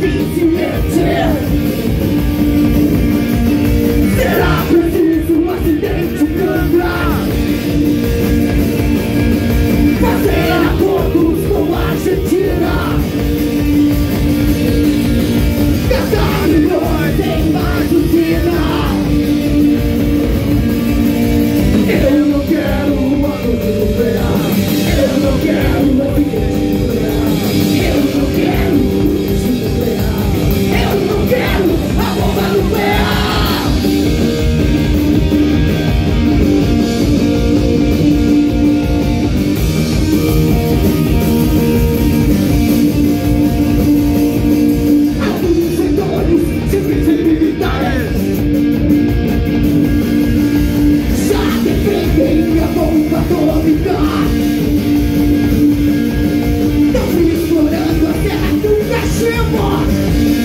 suficiente. Será preciso um acidente grande, fazer acordos com a Argentina, gastar milhões em mais usina. Eu não quero uma noite nuclear, eu não quero um acidente nuclear, eu não quero um luz nuclear, eu não quero a bomba nuclear. Alguns setores civis e militares já defendem a bomba atômica, estão explorando a terra do cachimbo.